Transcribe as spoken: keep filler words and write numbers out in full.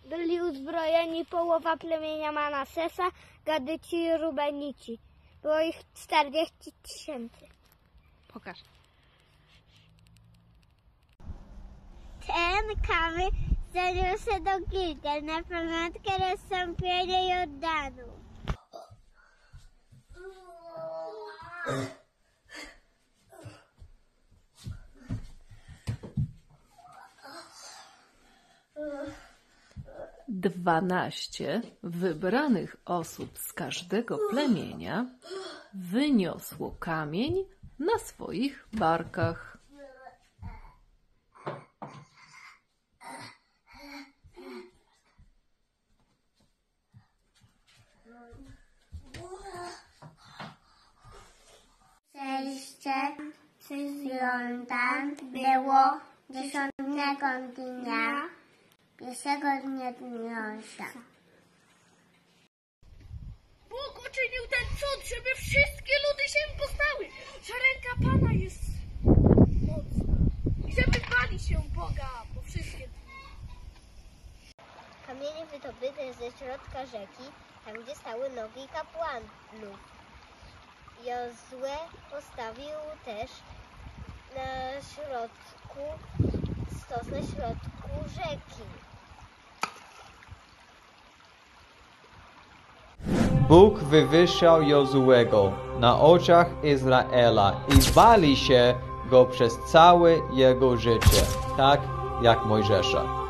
byli uzbrojeni połowa plemienia Manasesa, Gadyci i Rubenici. Było ich czterdzieści tysięcy. Pokaż. Ten kamy zaniosę do Gilgal na pamiątkę rozstąpienia Jordanu. Dwanaście wybranych osób z każdego plemienia wyniosło kamień na swoich barkach. Przejście przez Jordan było dziesiątego dnia, pierwszego dnia miesiąca. Bóg uczynił ten cud, żeby wszystkie ludy się poznały, że ręka Pana jest mocna i żeby bali się Boga po wszystkie dni. Kamienie wydobyte ze środka rzeki, tam gdzie stały nogi kapłanów. Jozue postawił też na środku, stos na środku rzeki. Bóg wywyższał Jozuego na oczach Izraela i bali się go przez całe jego życie, tak jak Mojżesza.